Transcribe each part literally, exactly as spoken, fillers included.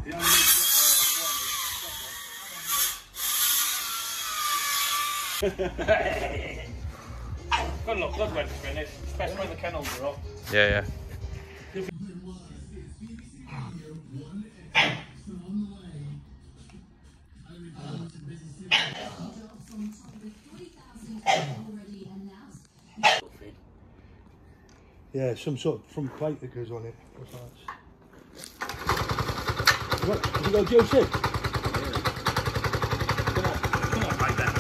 Good luck, good when to finish, especially when the kennels are up. Yeah, yeah. Yeah, some sort of front plate that goes on it. What's that? What? Have you got Joe Sig? Come on, come on, right there.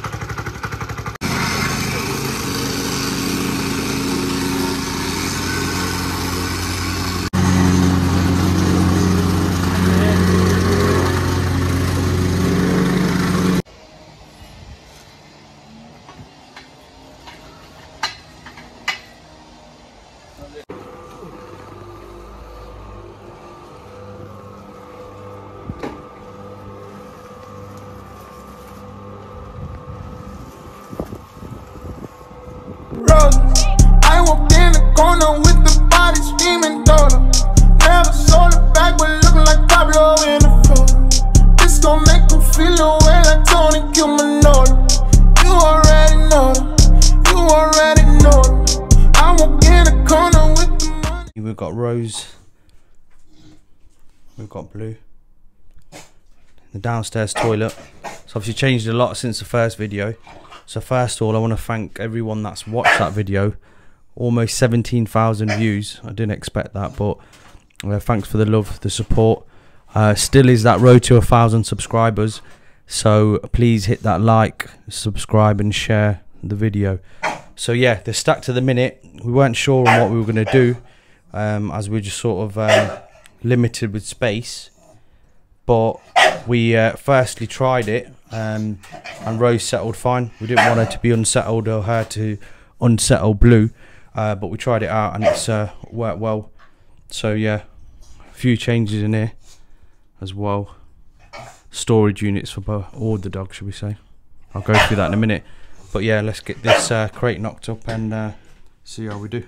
Rose, I walked in the corner with the body screaming daughter. Never sold it back, but looking like Pablo in the photo. This gon' make them feel away like Tony Cumanolo. You already know them, you already know them. I walk in the corner with the money. We've got Rose, we've got Blue. The downstairs toilet. So obviously changed a lot since the first video. So first of all, I want to thank everyone that's watched that video. Almost seventeen thousand views. I didn't expect that, but uh, thanks for the love, the support. Uh, still is that road to a thousand subscribers. So please hit that like, subscribe and share the video. So yeah, the stack to the minute. We weren't sure on what we were going to do, um, as we were just sort of um, limited with space. But we uh, firstly tried it, um, and Rose settled fine. We didn't want her to be unsettled or her to unsettle Blue, uh, but we tried it out and it's uh, worked well. So yeah, a few changes in here as well. Storage units for both, all the dogs, should we say. I'll go through that in a minute. But yeah, let's get this uh, crate knocked up and uh, see how we do.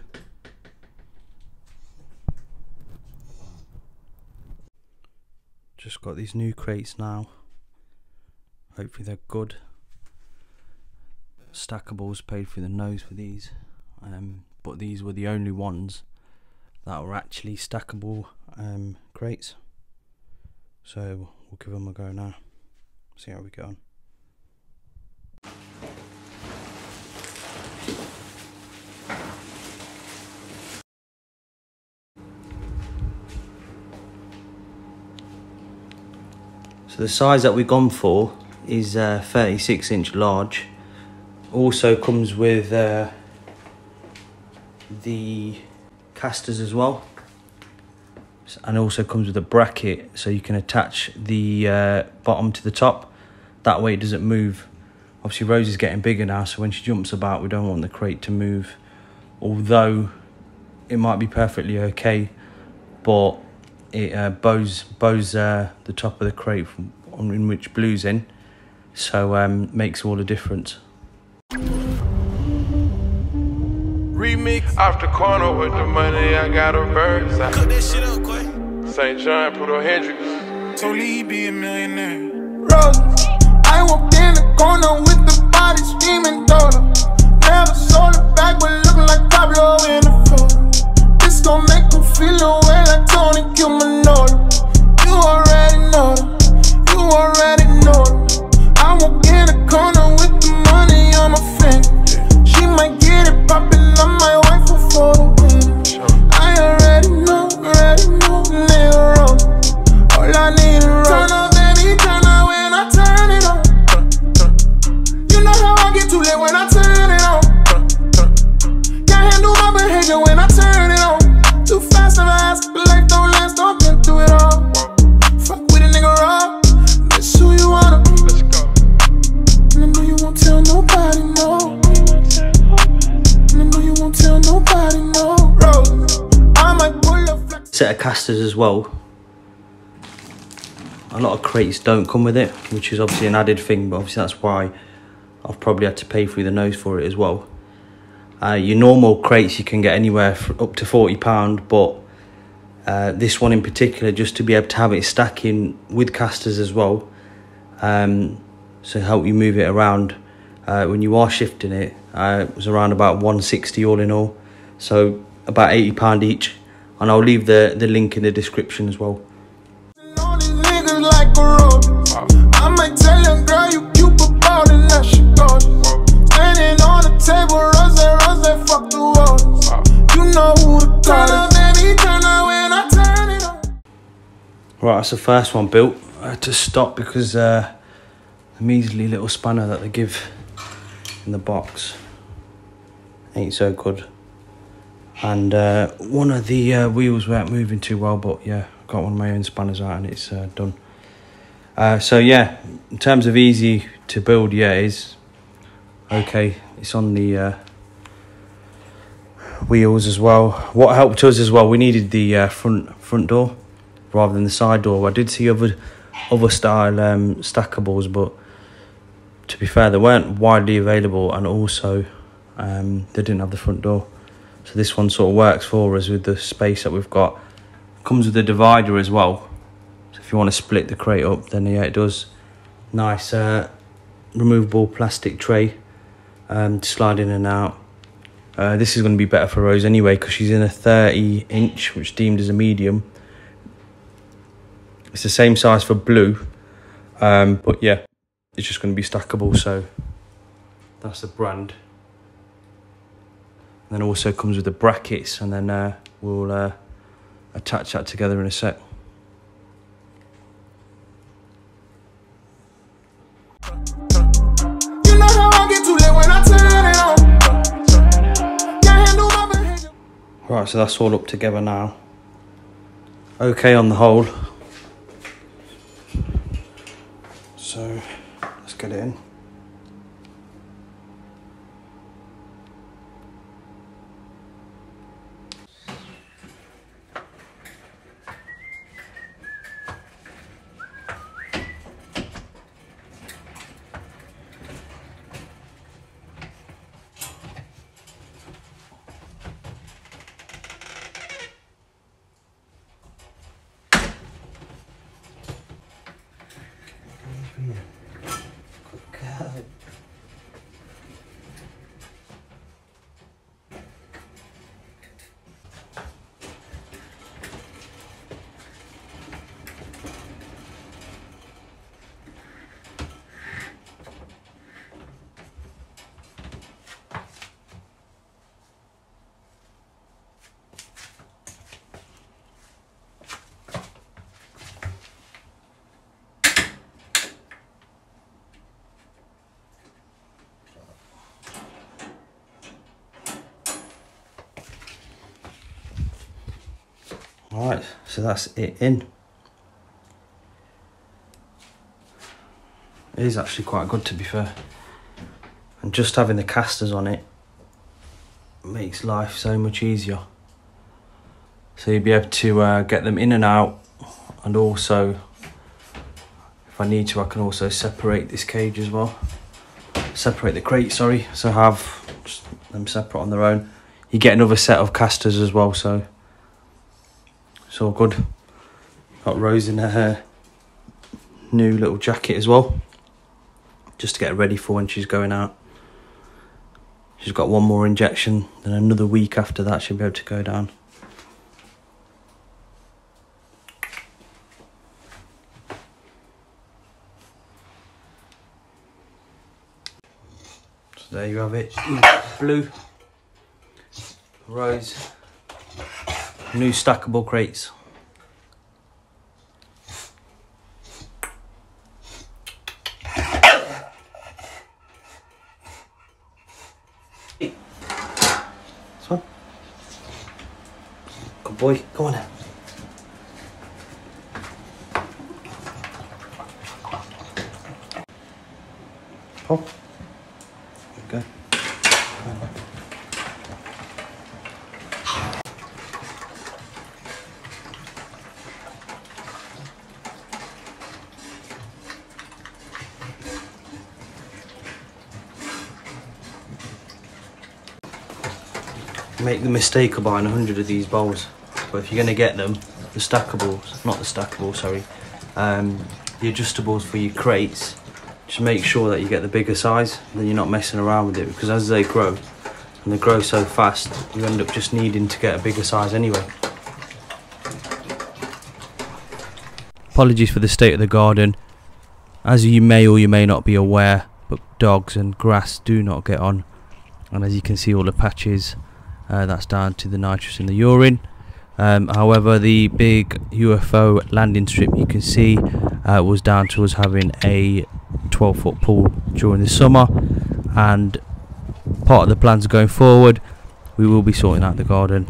Just got these new crates now. Hopefully they're good. Stackables, paid through the nose for these, um, but these were the only ones that were actually stackable um, crates. So we'll give them a go now. See how we go on. So the size that we've gone for is uh, thirty-six inch large. Also comes with uh, the casters as well, and also comes with a bracket so you can attach the uh, bottom to the top. That way it doesn't move. Obviously Rose is getting bigger now, so when she jumps about we don't want the crate to move, although it might be perfectly okay, but it uh, bows, bows uh, the top of the crate from, on, in which Blue's in, so um, makes all the difference. Remix off the corner with the money, I got a verse. Cook that shit up, quick. Saint John, Pluto Hendrix. So Lee be a millionaire. Rose, I walked in the corner with the body screaming daughter. Never sold it back, but looking like Pablo in the photo. This gon' make them feel away like Tony Cumanolo. You already know them, you already know them. I walk in the corner with the money on my finger. She might get it poppin', I might wife her for the winner. I already know, already know, nigga Rose. All I need is Rose. Turn up, baby, turn up when I turn it on. You know how I get too late when I turn it on. Can't handle my behavior when I turn it on. Too fast, never ask, but life don't last, don't get through it all. Fuck with a nigga raw, that's who you wanna be. Let's go. And I know you won't tell nobody, no. And I know you won't tell nobody, no. Rose, I might pull a flex. Set of casters as well. A lot of crates don't come with it, which is obviously an added thing, but obviously that's why I've probably had to pay through the nose for it as well. Uh, your normal crates you can get anywhere for up to forty pounds, but Uh, this one in particular, just to be able to have it stacking with casters as well, um, so help you move it around uh, when you are shifting it. Uh, it was around about one sixty all in all, so about eighty pound each, and I'll leave the the link in the description as well. I might tell them, girl, you cute, but bald and that shit gorgeous. Standing on the table, rose, rose, fuck the walls. You know who to call it. Baby, turn on when I turn it on. Right, that's the first one built. I had to stop because uh, the measly little spanner that they give in the box ain't so good. And uh, one of the uh, wheels weren't moving too well, but yeah, I got one of my own spanners out and it's uh, done. Uh, so yeah, in terms of easy to build, yeah, it is okay. It's on the uh, wheels as well. What helped us as well, we needed the uh, front front door rather than the side door. I did see other other style um, stackables, but to be fair, they weren't widely available, and also um, they didn't have the front door. So this one sort of works for us with the space that we've got. Comes with a divider as well. If you want to split the crate up, then yeah, it does. Nice uh, removable plastic tray um, to slide in and out. Uh, this is going to be better for Rose anyway, because she's in a thirty inch, which is deemed as a medium. It's the same size for Blue, um, but yeah, it's just going to be stackable. So that's the brand. And then also comes with the brackets, and then uh, we'll uh, attach that together in a sec. Right, so that's all up together now. Okay on the whole. So let's get it in. Alright, so that's it in. It is actually quite good, to be fair. And just having the casters on it makes life so much easier. So you'll be able to uh, get them in and out, and also, if I need to, I can also separate this cage as well. Separate the crate, sorry, so have just them separate on their own. You get another set of casters as well, so it's all good. Got Rose in her new little jacket as well, just to get her ready for when she's going out. She's got one more injection, then another week after that she'll be able to go down. So there you have it. Blue, Rose, new stackable crates. This one. Good boy, go on now. Oh, there you go. Make the mistake of buying a hundred of these bowls, but if you're going to get them, the stackables, not the stackables, sorry, um, the adjustables for your crates, just make sure that you get the bigger size, then you're not messing around with it, because as they grow, and they grow so fast, you end up just needing to get a bigger size anyway. Apologies for the state of the garden. As you may or you may not be aware, but dogs and grass do not get on, and as you can see all the patches, uh, that's down to the nitrous in the urine. Um, however, the big U F O landing strip you can see uh, was down to us having a twelve foot pool during the summer, and part of the plans going forward, we will be sorting out the garden.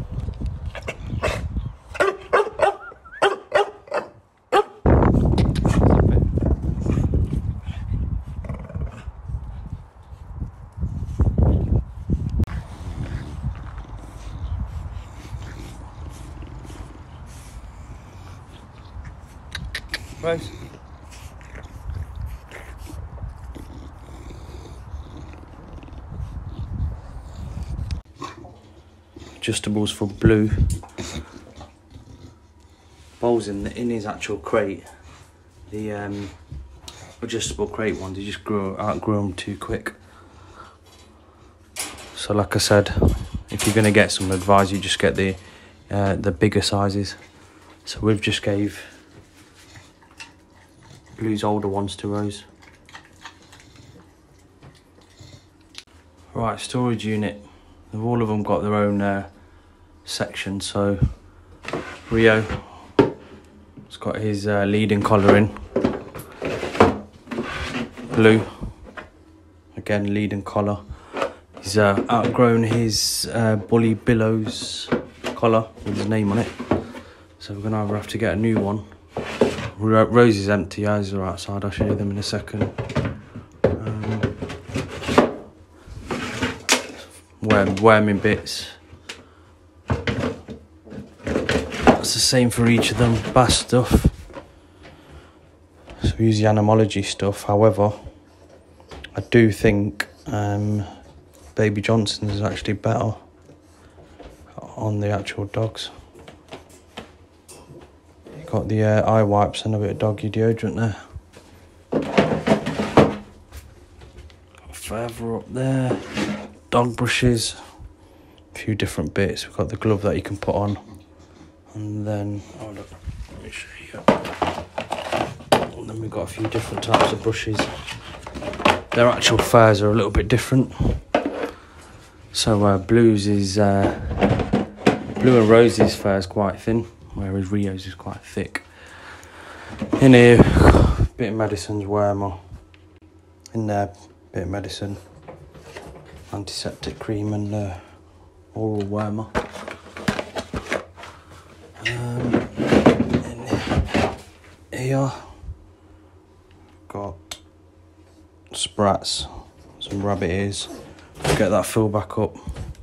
Rose. Adjustables for Blue. Bowls in the, in his actual crate. The um, adjustable crate ones, he just grew outgrew them too quick. So, like I said, if you're gonna get some advice, you just get the uh, the bigger sizes. So we've just gave Blue's older ones to Rose. Right, storage unit. They've all of them got their own uh, section. So Rio has got his uh, leading collar in. Blue, again leading collar. He's uh, outgrown his uh, bully billows collar with his name on it. So we're gonna either have to get a new one. Rose is empty, eyes are outside, I'll show you them in a second. Um, worm, worming bits. That's the same for each of them, bass stuff. So we use the animology stuff, however, I do think um, Baby Johnson's is actually better on the actual dogs. Got the uh, eye wipes and a bit of doggy deodorant there. Further up there, dog brushes, a few different bits. We've got the glove that you can put on, and then oh look, let me show you. And then we've got a few different types of brushes. Their actual furs are a little bit different. So uh, Blue's is uh, Blue and Rose's fur is quite thin, whereas Rio's is quite thick. In here, a bit of medicine's wormer. In there, a bit of medicine, antiseptic cream and uh, oral wormer. Um, in here, got sprats, some rabbit ears. Get that filled back up.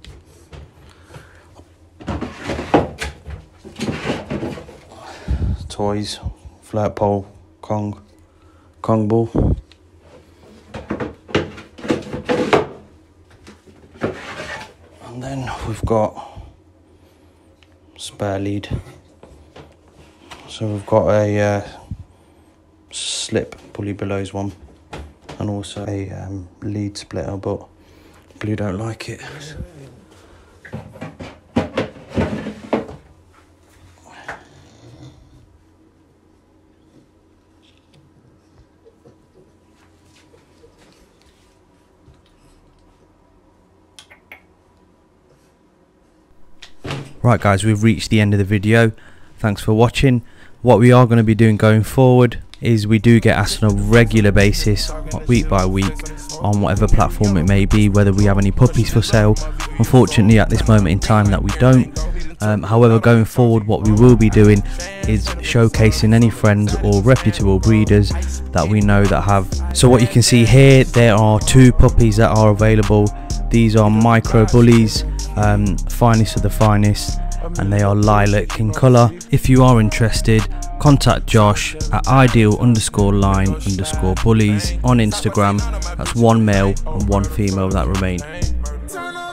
Toys, flirt pole, Kong, Kong ball. And then we've got spare lead. So we've got a uh, slip pulley billows one, and also a um, lead splitter, but Blue don't like it. Right guys, we've reached the end of the video. Thanks for watching. What we are going to be doing going forward is we do get asked on a regular basis, week by week, on whatever platform it may be, whether we have any puppies for sale. Unfortunately at this moment in time that we don't. Um, however, going forward what we will be doing is showcasing any friends or reputable breeders that we know that have. So what you can see here, there are two puppies that are available. These are micro bullies, um, finest of the finest, and they are lilac in colour. If you are interested, contact Josh at ideal underscore line underscore bullies on Instagram. That's one male and one female that remain.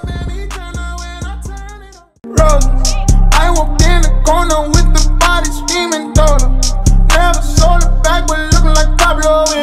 Rose, I walked in the corner with the body Pablo